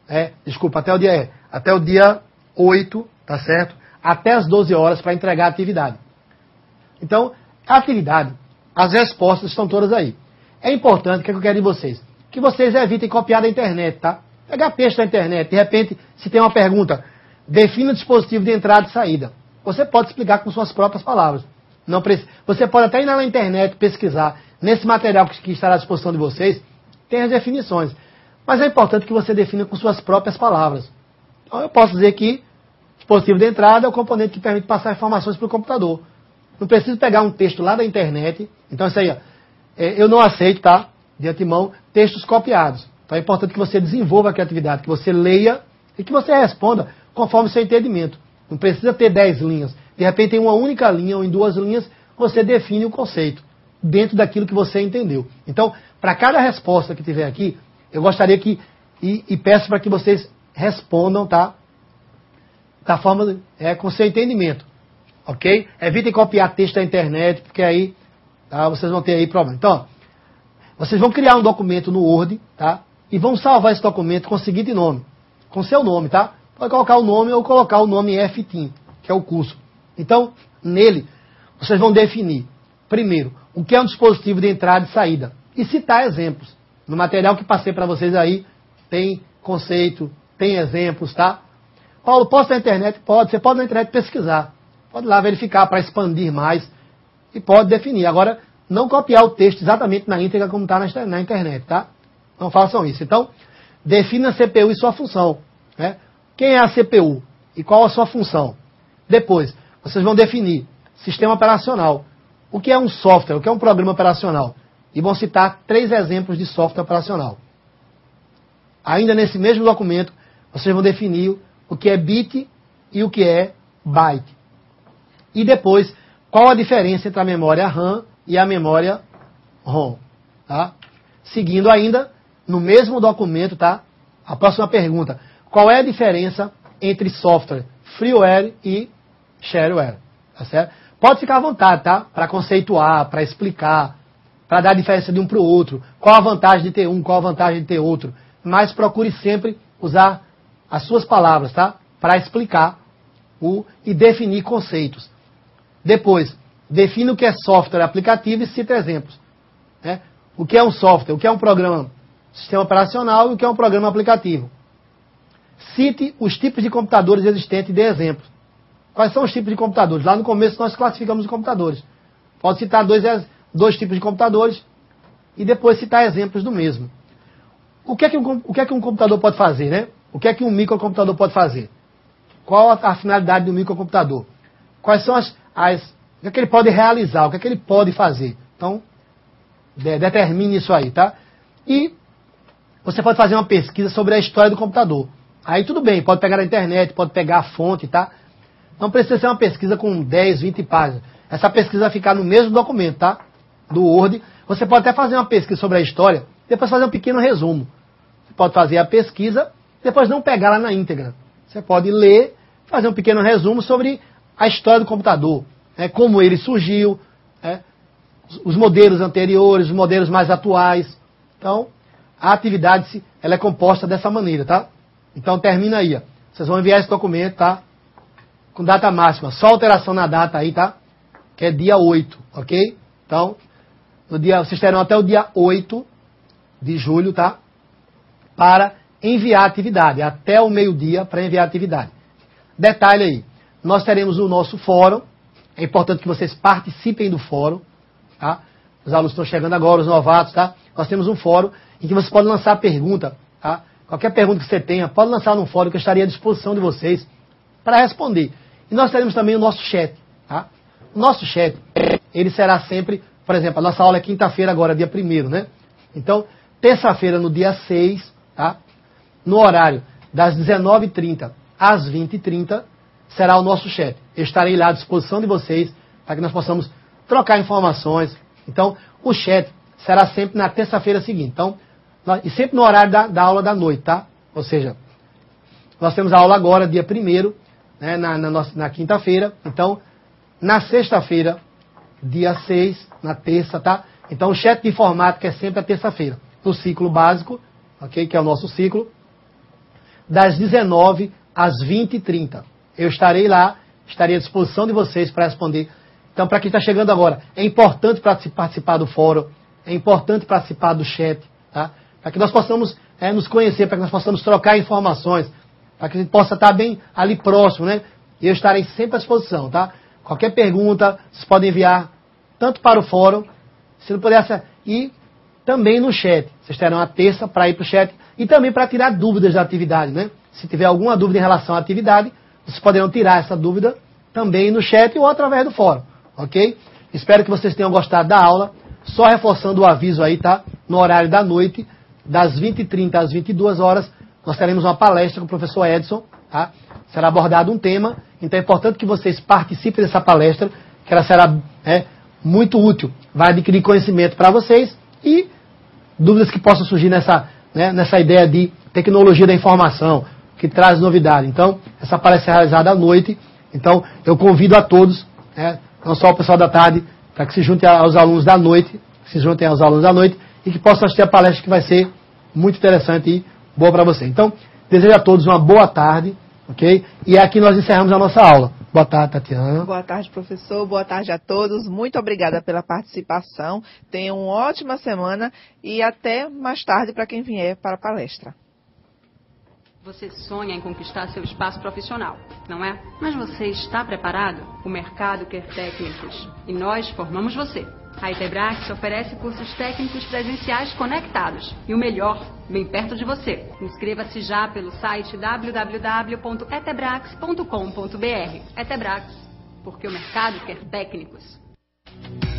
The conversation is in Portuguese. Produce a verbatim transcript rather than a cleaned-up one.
é, desculpa, até o dia, é, até o dia oito, tá certo? Até as doze horas para entregar a atividade. Então, a atividade, as respostas estão todas aí. É importante, o que eu quero de vocês? Que vocês evitem copiar da internet, tá? Pegar texto da internet, de repente, se tem uma pergunta, defina o dispositivo de entrada e saída. Você pode explicar com suas próprias palavras. Não precisa. Você pode até ir na internet pesquisar. Nesse material que estará à disposição de vocês, tem as definições. Mas é importante que você defina com suas próprias palavras. Então eu posso dizer que o dispositivo de entrada é o componente que permite passar informações para o computador. Não preciso pegar um texto lá da internet. Então isso aí, ó, é, eu não aceito, tá? De antemão, textos copiados. Então é importante que você desenvolva a criatividade, que você leia e que você responda conforme o seu entendimento. Não precisa ter dez linhas. De repente, em uma única linha ou em duas linhas, você define o conceito dentro daquilo que você entendeu. Então, para cada resposta que tiver aqui, eu gostaria que, e, e peço para que vocês respondam, tá? Da forma, é, com seu entendimento. Ok? Evitem copiar texto da internet, porque aí, tá, vocês vão ter aí problema. Então, vocês vão criar um documento no Word, tá? E vão salvar esse documento com o seguinte nome. Com seu nome, tá? Pode colocar o nome ou colocar o nome F T I M, que é o curso. Então, nele, vocês vão definir, primeiro, o que é um dispositivo de entrada e saída. E citar exemplos. No material que passei para vocês aí, tem conceito, tem exemplos, tá? Paulo, posso na internet? Pode. Você pode na internet pesquisar. Pode lá verificar para expandir mais. E pode definir. Agora, não copiar o texto exatamente na íntegra como está na internet, tá? Não façam isso. Então, defina a C P U e sua função, né? Quem é a C P U e qual a sua função? Depois, vocês vão definir sistema operacional. O que é um software? O que é um programa operacional? E vão citar três exemplos de software operacional. Ainda nesse mesmo documento, vocês vão definir o que é bit e o que é byte. E depois, qual a diferença entre a memória RAM e a memória ROM. Tá? Seguindo ainda, no mesmo documento, tá? A próxima pergunta. Qual é a diferença entre software freeware e shareware? Tá certo? Pode ficar à vontade, tá? Para conceituar, para explicar, para dar a diferença de um para o outro. Qual a vantagem de ter um, qual a vantagem de ter outro. Mas procure sempre usar as suas palavras, tá? Para explicar o, e definir conceitos. Depois, defina o que é software aplicativo e cita exemplos. Né? O que é um software, o que é um programa, sistema operacional e o que é um programa aplicativo. Cite os tipos de computadores existentes e dê exemplos. Quais são os tipos de computadores? Lá no começo nós classificamos os computadores. Pode citar dois, dois tipos de computadores e depois citar exemplos do mesmo. O que é que um, o que é que um computador pode fazer, né? O que é que um microcomputador pode fazer? Qual a, a finalidade do microcomputador? Quais são as, as... O que é que ele pode realizar? O que é que ele pode fazer? Então, de, determine isso aí, tá? E você pode fazer uma pesquisa sobre a história do computador. Aí tudo bem, pode pegar na internet, pode pegar a fonte, tá? Não precisa ser uma pesquisa com dez, vinte páginas. Essa pesquisa vai ficar no mesmo documento, tá? Do Word. Você pode até fazer uma pesquisa sobre a história, depois fazer um pequeno resumo. Você pode fazer a pesquisa, depois não pegar lá na íntegra. Você pode ler, fazer um pequeno resumo sobre a história do computador, né? Como ele surgiu, né? Os modelos anteriores, os modelos mais atuais. Então, a atividade ela é composta dessa maneira, tá? Então termina aí, ó. Vocês vão enviar esse documento, tá? Com data máxima. Só alteração na data aí, tá? Que é dia oito, ok? Então, no dia, vocês terão até o dia oito de julho, tá? Para enviar a atividade. Até o meio-dia para enviar a atividade. Detalhe aí. Nós teremos o nosso fórum. É importante que vocês participem do fórum, tá? Os alunos estão chegando agora, os novatos, tá? Nós temos um fórum em que você pode lançar pergunta, tá? Qualquer pergunta que você tenha, pode lançar no fórum que eu estaria à disposição de vocês para responder. E nós teremos também o nosso chat, tá? O nosso chat, ele será sempre, por exemplo, a nossa aula é quinta-feira agora, dia primeiro, né? Então, terça-feira, no dia seis, tá? No horário das dezenove e trinta às vinte e trinta, será o nosso chat. Eu estarei lá à disposição de vocês para que nós possamos trocar informações. Então, o chat será sempre na terça-feira seguinte. Então, e sempre no horário da, da aula da noite, tá? Ou seja, nós temos a aula agora, dia primeiro, né, na, na, na quinta-feira. Então, na sexta-feira, dia seis, na terça, tá? Então, o chat de informática é sempre a terça-feira. No ciclo básico, ok? Que é o nosso ciclo. das dezenove às vinte e trinta. Eu estarei lá, estarei à disposição de vocês para responder. Então, para quem está chegando agora, é importante participar do fórum, é importante participar do chat, tá? Para que nós possamos é, nos conhecer, para que nós possamos trocar informações, para que a gente possa estar bem ali próximo, né? E eu estarei sempre à disposição, tá? Qualquer pergunta, vocês podem enviar tanto para o fórum, se não puder, e também no chat. Vocês terão a terça para ir para o chat e também para tirar dúvidas da atividade, né? Se tiver alguma dúvida em relação à atividade, vocês poderão tirar essa dúvida também no chat ou através do fórum, ok? Espero que vocês tenham gostado da aula. Só reforçando o aviso aí, tá? No horário da noite, das vinte e trinta às vinte e duas horas, nós teremos uma palestra com o professor Edson, tá? Será abordado um tema, então é importante que vocês participem dessa palestra, que ela será é, muito útil, vai adquirir conhecimento para vocês e dúvidas que possam surgir nessa, né, nessa ideia de tecnologia da informação, que traz novidade. Então, essa palestra é realizada à noite, então eu convido a todos, né, não só o pessoal da tarde, para que se juntem aos alunos da noite, que se juntem aos alunos da noite e que possam assistir a palestra, que vai ser muito interessante e boa para você. Então, desejo a todos uma boa tarde, ok? E aqui nós encerramos a nossa aula. Boa tarde, Tatiana. Boa tarde, professor. Boa tarde a todos. Muito obrigada pela participação. Tenham uma ótima semana e até mais tarde para quem vier para a palestra. Você sonha em conquistar seu espaço profissional, não é? Mas você está preparado? O mercado quer técnicos e nós formamos você. A Etebrax oferece cursos técnicos presenciais conectados e o melhor, bem perto de você. Inscreva-se já pelo site w w w ponto etebrax ponto com ponto b r. Etebrax, porque o mercado quer técnicos.